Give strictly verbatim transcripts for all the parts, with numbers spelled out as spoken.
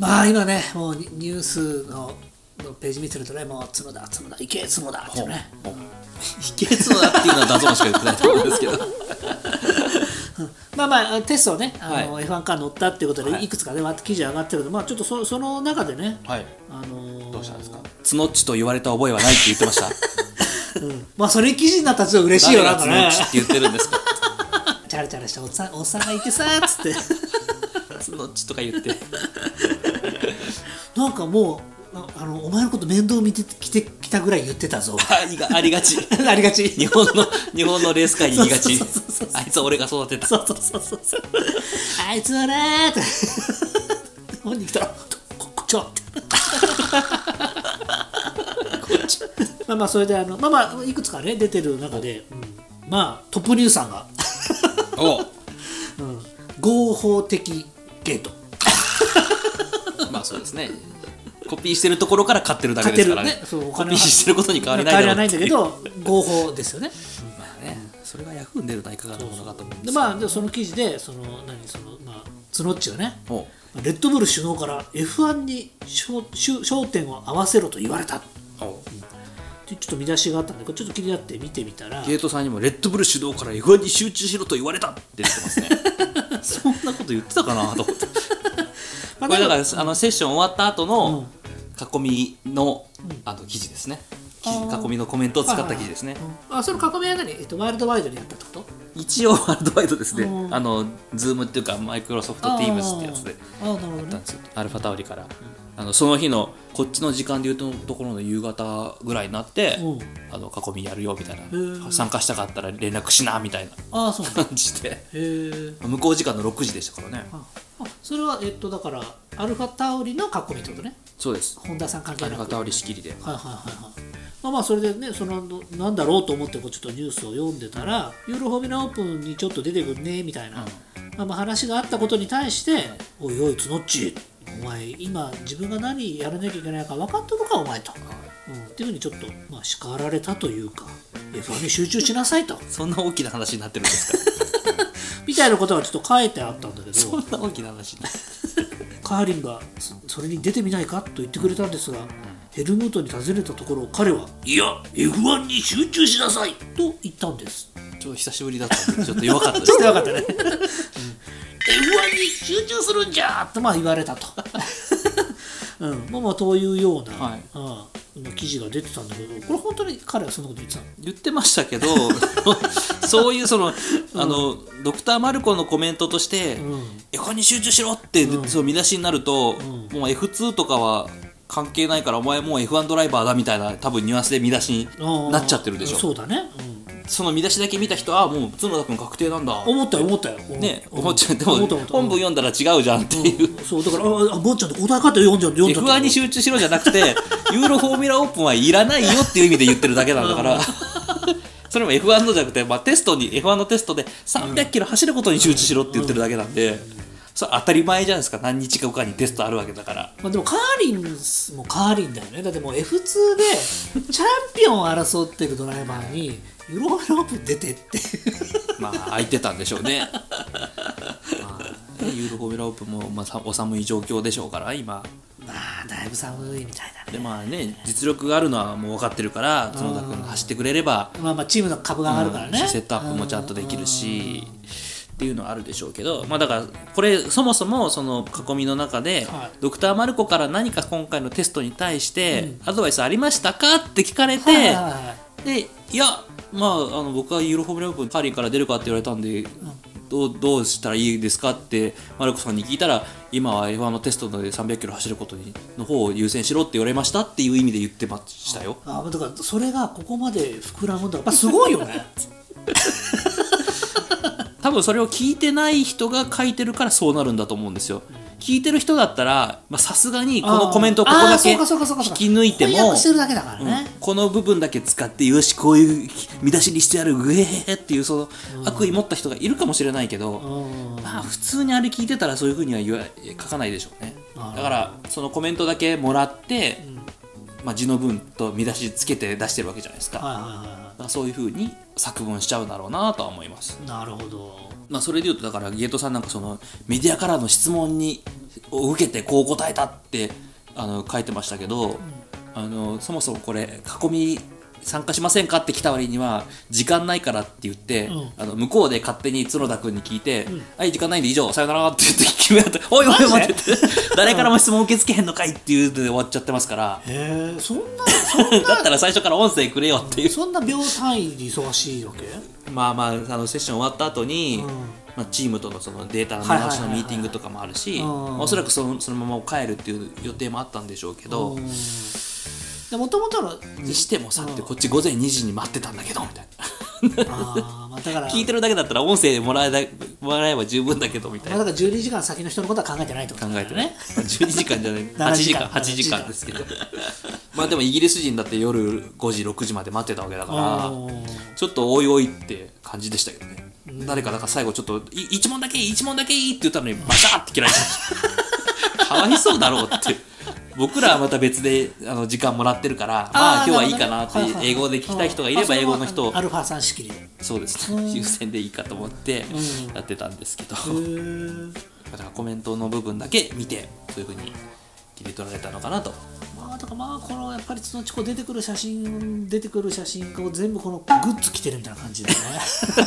まあ今ね、もうニニュースのページ見てるとね、もう角田、角田、池江角田ってね。 池江角田っていうのはダゾーンしか言ってないと思うんですけど。 まあまあテストをね、あのはエフワン カー乗ったっていうことでいくつかね、わって記事上がってるけど、まあちょっとそその中でね、 はい。 あのーどうしたんですか。角っちと言われた覚えはないって言ってました。 うん、まあそれ記事になったらちょっと嬉しいよなんかね。 誰が角っちって言ってるんですか。 チャラチャラしたおっさんおっさんがいてさーっつって角っちとか言って。 なんかもうああのお前のこと面倒見てきてきたぐらい言ってたぞ。 ありがありがち。 ありがち。 日本の日本のレース界に言いがちそうそうそうそう。 あいつは俺が育てた。 そうそうそうそうそう。あいつはねーって本人来たらここっちはってこっち。 まあまあそれであのまあまあいくつかね出てる中で、うん、まあトップニュースさんが、 お、 うん、合法的ゲート。 まあそうですね。コピーしてるところから買ってるだけですからね。 ね、そうおコ金はピーしてることに変わりない変わりだろうはないんだけど合法ですよね。 まあね、それがヤフーに出るのはいかがなものかと思うんですでけど。 まあでその記事でその何そのまあ角っちがね、 お、 レッドブル首脳から エフワン に焦焦点を合わせろと言われた。 お、 ちょっと見出しがあったんでこれちょっと気になって見てみたら、 ゲートさんにもレッドブル主導から エフワン に集中しろと言われたって出てますね。そんなこと言ってたかなと思って。これだからあのセッション終わった後の囲みのあの記事ですね。記事囲みのコメントを使った記事ですね。 あ、その囲みは何、えっと、ワールドワイドにやったってこと？ 一応ワールドワイドですね。 うん、 あのズームっていうかマイクロソフトティームズってやつでああ、なるほどねやったんですよ。アルファタオリから、あのその日のこっちの時間でいうとところの夕方ぐらいになって、 うん、 あの囲みやるよみたいーな、参加したかったら連絡しなみたいなああ、そうなんだ。 感じで、 へえ。 向こう時間のろくじでしたからね。 ああ、それはえっとだからアルファタオリの囲みってことね。 そうです。 本田さん関係なく。 アルファタオリ仕切りで。 はいはいはいはい。まあまあそれでね、そのなんだろうと思ってこうちょっとニュースを読んでたら、ユーロフォーミュラオープンにちょっと出てくんねみたいな、 うん、 まあまあ話があったことに対して、おいおい角っち、お前今自分が何やらなきゃいけないか分かってるかお前と、うん、っていうふうにちょっとまあ叱られたというか、エフワン に集中しなさいと。 そんな大きな話になってるんですか。 みたいなことがちょっと書いてあったんだけど、 そんな大きな話になってカーリンがそれに出てみないかと言ってくれたんですが、ヘルムートに尋ねたところ彼はいや エフワン に集中しなさいと言ったんです。 ちょっと久しぶりだったんでちょっと弱かったです。 ちょっと弱かったね。エフワン に集中するんじゃとまあ言われたと。うん、まあまあというような、 はい、 ああ記事が出てたんだけど、これ本当に彼はそんなこと言ってたの？ 言ってましたけど、そういうその、うん、あのドクターマルコのコメントとして、うん、エフワン に集中しろって、うん、そう見出しになると、うん、もう エフツー とかは関係ないからお前もう エフワン ドライバーだみたいな多分ニュアンスで見出しになっちゃってるでしょ。 そうだね、 うん、その見出しだけ見た人はもう角田君確定なんだ思ったよ思ったよね、思っちゃう。でも本文読んだら違うじゃんっていう、 うん、そうだからあボンちゃんと答え方読んじゃう読んじゃうエフワン に集中しろじゃなくてユーロフォーミュラオープンはいらないよっていう意味で言ってるだけなんだからそれも エフワン のじゃなくて、まあ、テストに エフワン のテストでさんびゃくキロ走ることに集中しろって言ってるだけなんで、うんうん、それ当たり前じゃないですか。何日か後かにテストあるわけだから。 まあ、でもカーリンもカーリンだよね。だってもう エフツー でチャンピオンを争ってるドライバーにユーロフォーミュラオープン出てってまあ空いてたんでしょうね。まあ、ユーロフォーミュラオープンも、まあ、お寒い状況でしょうから今。 まあだいぶ寒いみたいだね。 でまあね、実力があるのはもう分かってるから角田君が走ってくれれば、 まあまあチームの株が上がるからね、 うん、セットアップもちゃんとできるしっていうのはあるでしょうけど、まあだからこれそもそもその囲みの中で、はい、ドクターマルコから何か今回のテストに対してアドバイスありましたかって聞かれて、はいはいはい、でいやまああの僕はユーロフォーミュラオープンカーリンから出るかって言われたんで、うん、どう、どうしたらいいですかってマルコさんに聞いたら、今は エフワン のテストでさんびゃくキロ走ることにの方を優先しろって言われましたっていう意味で言ってましたよ。 ああ、だからそれがここまで膨らむんだからすごいよね。 多分それを聞いてない人が書いてるからそうなるんだと思うんですよ。聞いてる人だったらさすがにこのコメントをここだけ引き抜いても、この部分だけ使ってよしこういう見出しにしてやるグエーっていうその悪意持った人がいるかもしれないけど、まあ普通にあれ聞いてたらそういうふうには言わ書かないでしょうね。だからそのコメントだけもらってまあ、字の文と見出しつけて出してるわけじゃないですか。 はいはいはいはい、 だからそういう風に作文しちゃうだろうなとは思います。 なるほど。 まあ、それでいうとだからゲートさんなんかそのメディアからの質問にを受けてこう答えたってあの書いてましたけど、うん、あのそもそもこれ囲み参加しませんかって来た割には時間ないからって言って、うん、あの向こうで勝手に角田君に聞いて、うん、はい時間ないんで以上さよならって言って決めたっておいおい待ってって誰からも質問受け付けへんのかいっていうので終わっちゃってますから。 へえ、そんなそんなだったら最初から音声くれよっていう、うん、 そんな秒単位で忙しいわけ。 まあまあ、あのセッション終わった後に、うん、まあ、チームとのそのデータの見直しのミーティングとかもあるし、おそらくその、そのまま帰るっていう予定もあったんでしょうけど、 もともとのにしてもさってこっちごぜんにじに待ってたんだけどみたいなあ、まあ、だから聞いてるだけだったら音声でもらえだもらえば十分だけどみたいな、 まあ、だからじゅうにじかん先の人のことは考えてないってことだよね。 考えてねじゅうにじかんじゃないはちじかんはちじかんですけどまあでもイギリス人だって夜ごじろくじまで待ってたわけだからちょっとおいおいって感じでしたけどね、うん、誰かだから最後ちょっといち問だけいいいち問だけいいって言ったのにバシャーって切られたかわいそうだろうって僕らはまた別であの時間もらってるからまあ今日はいいかなって英語で聞きたい人がいれば英語の人アルファさん仕切りでそうですね優先でいいかと思ってやってたんですけどだからコメントの部分だけ見てそういう風に切り取られたのかなと。 まあだからまあこのやっぱりそのうちこう出てくる写真出てくる写真を全部このグッズ着てるみたいな感じだよね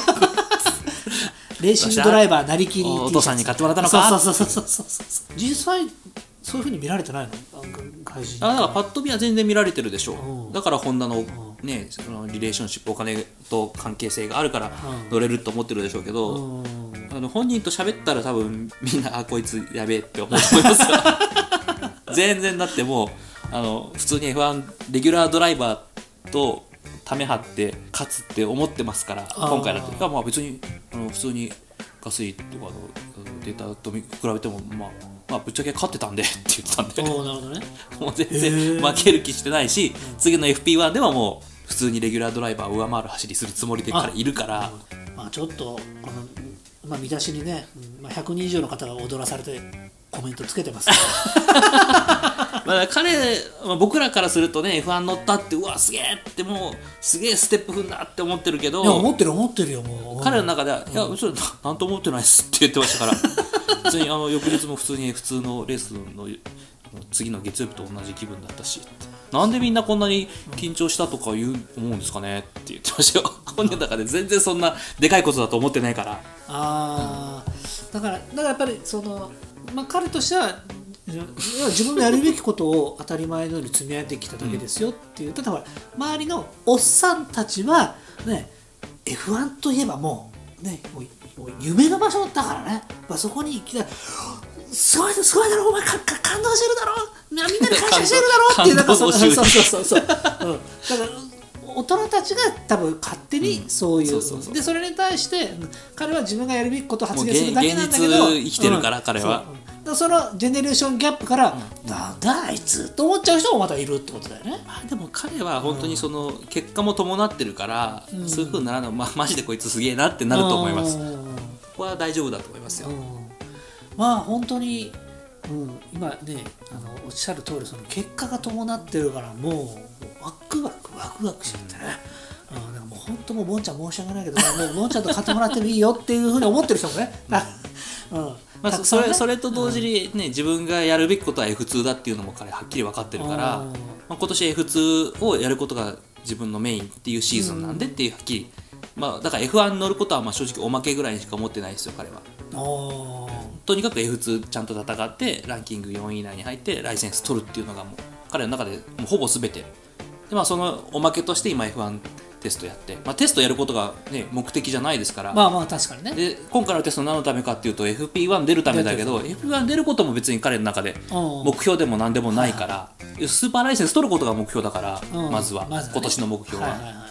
レーシングドライバーなりきりお父さんに買ってもらったのか。 そうそうそうそうそうそう実際そういう風に見られてないの外人。 あだからパッと見は全然見られてるでしょう、うん、だからホンダのねそのリレーションシップお金と関係性があるから乗れると思ってるでしょうけど、うん、あの本人と喋ったら多分みんなあこいつやべえって思うと思いますよ全然だってもうあの普通に エフワン レギュラードライバーとため張って勝つって思ってますから今回だってまあ別にあの普通にガスイとかのデータと比べてもまあまあぶっちゃけ勝ってたんでって言ってたんでなるほど、ね、 もう全然負ける気してないし次の エフピーワン ではもう普通にレギュラードライバーを上回る走りするつもりでからいるから。 まあちょっとこの、まあ、見出しにね、まあ、ひゃくにん以上の方が踊らされてコメントつけてますまあ彼、まあ、僕らからするとね エフワン 乗ったってうわすげえってもうすげえステップ踏んだって思ってるけどいや思ってる思ってるよもう彼の中では、うん、いやそれなんと思ってないっすって言ってましたから普通にあの翌日も普通に普通のレースの次の月曜日と同じ気分だったしなんでみんなこんなに緊張したとか言う思うんですかねって言ってましたよ本人の中で全然そんなでかいことだと思ってないから。 あだからだからやっぱりその、まあ、彼としては自分のやるべきことを当たり前のように積み上げてきただけですよっていう、うん、ただほら周りのおっさんたちはね エフワン といえばもうねもうもう夢の場所だからね、まあ、そこに来たらすごいすごいだろお前かか感動してるだろみんなに感謝してるだろっていうなんかそうそうそうそうそう、うん、だから大人たちが多分勝手にそういう、うん、そうそうそうでそれに対して彼は自分がやるべきことを発言するだけなんだけど現実生きてるから、うん、彼はそ, そのジェネレーションギャップから、うん、なんだあいつと思っちゃう人もまたいるってことだよね。 まあ、でも彼は本当にその結果も伴ってるから、うん、そういう風にならない、まあ、マジでこいつすげえなってなると思います、うん、ここは大丈夫だと思いますよ、うん、 まあ本当に、うん、今ねあのおっしゃる通りその結果が伴ってるからもうワクワクワクワクしちゃってね、うんうん、だからもう本当もうボンちゃん申し訳ないけどもうボンちゃんと買ってもらってもいいよっていうふうに思ってる人もね、うんうんまあ、それそれと同時に、ね、自分がやるべきことは エフツー だっていうのも彼はっきり分かってるから、まあ、今年 エフツー をやることが自分のメインっていうシーズンなんでっていうはっきり、まあ、だから エフワン に乗ることはまあ正直おまけぐらいにしか思ってないですよ彼は。とにかく エフツー ちゃんと戦ってランキングよんい以内に入ってライセンス取るっていうのがもう彼の中でもうほぼ全てで、まあ、そのおまけとして今 エフワンテストやって、まあ、テストやることが、ね、目的じゃないですから。 まあまあ確かにね。 で今回のテスト何のためかっていうと エフピーワン 出るためだけど エフピーワン 出ることも別に彼の中で目標でも何でもないから、はいはい、スーパーライセンス取ることが目標だから、うん、まずは、まずはね、今年の目標は、はいはいはい、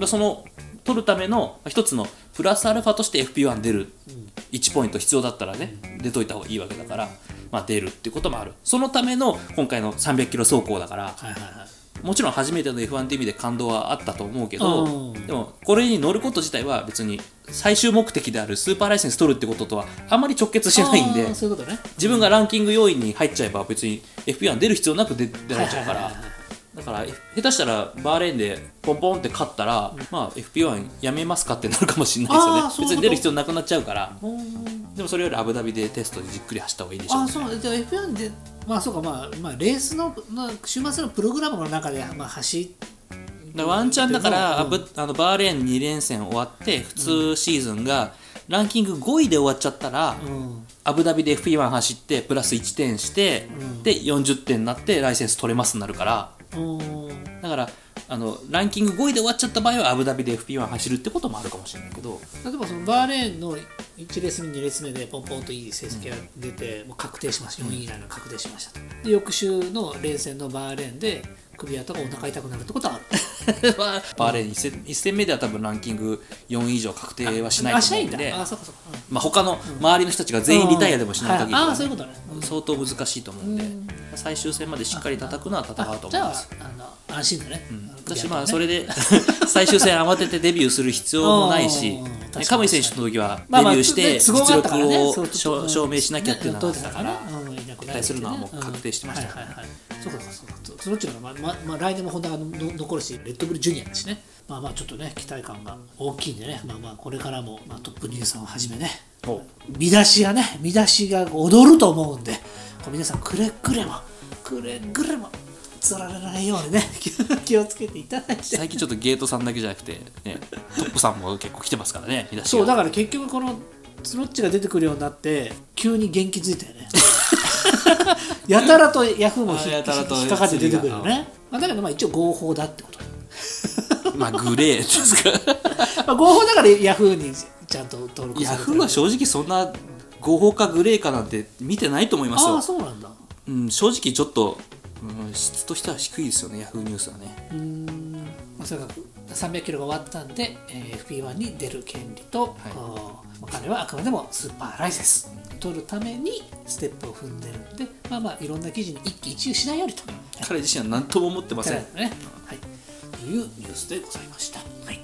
その取るための一つのプラスアルファとして エフピーワン 出る、うん、いちポイント必要だったらね、うん、出といた方がいいわけだから、まあ、出るっていうこともある。そのための今回のさんびゃくキロ走行だから、はいはいはい、もちろん初めての エフワン って意味で感動はあったと思うけど、うん、でもこれに乗ること自体は別に最終目的であるスーパーライセンス取るってこととはあんまり直結しないんで、 そういうことね、 自分がランキング要員に入っちゃえば別に エフピーワン 出る必要なく出られちゃうから、 だから下手したらバーレーンでポンポンって勝ったら、うん、まあ エフピーワン やめますかってなるかもしれないですよね。別に出る必要なくなっちゃうから。でもそれよりアブダビでテストでじっくり走った方がいいでしょうね。 あ、そうじゃあ エフピーワン でまあそうか、まあまあレースの、まあ、週末のプログラムの中でまあ走ってワンチャンだから、うん、あのバーレーンに連戦終わって普通シーズンがランキングごいで終わっちゃったら、うん、アブダビで エフピーワン 走ってプラスいってんして、うん、でよんじゅってんになってライセンス取れますになるから、うん、だからあのランキングごいで終わっちゃった場合はアブダビで エフピーワン 走るってこともあるかもしれないけど、 例えばそのバーレーンのいちレース目にレース目でポンポンといい成績が出て、うん、もう確定しました、よんい以内の確定しましたと。で翌週の連戦のバーレーンで首やとかお腹痛くなるってことはあるバーレーンいち戦、いち戦目では多分ランキングよんい以上確定はしないと思うんで、まあ他の周りの人たちが全員リタイアでもしない限りは、ね、相当難しいと思うんで、うん、最終戦までしっかり戦うのは戦うと思います。 じゃあ、あの安心だね、うん、 私まあそれで最終戦慌ててデビューする必要もないしカムイ選手の時はデビューして実力を証明しなきゃっていうのがあったから引退するのはもう確定してましたからね。 そうかそうか、そのうちのまあままあ来年もホンダが残るし、レッドブルジュニアだしね、まあまあちょっとね期待感が大きいんでね、まあまあこれからも、まあ、トップニュースをはじめね、見出しがね見出しが踊ると思うんで、皆さんくれぐれもくれぐれもつられないようにね気をつけていただいて。 最近ちょっとゲートさんだけじゃなくて、ね、トップさんも結構来てますからね、見出しが。 そうだから結局このスノッチが出てくるようになって急に元気づいたよねやたらとヤフーも引っかかって出てくるよね。まあ、だけどまあ一応合法だってことまあグレーですかまあ合法だからヤフーにちゃんと登録されてる。 ヤフーは正直そんな合法かグレーかなんて見てないと思いますよ。 ああそうなんだ、 うん、正直ちょっと、うん、質としては低いですよね、ヤフーニュースはね。 うーん、まあ、それがさんびゃくキロが終わったんで、えー、エフピーワン に出る権利と、はい、彼はあくまでもスーパーライセンス取るためにステップを踏んでるんで、まあまあいろんな記事に一喜一憂しないようにと。 彼自身は何とも思ってません、 ね、はい、というニュースでございました。はい。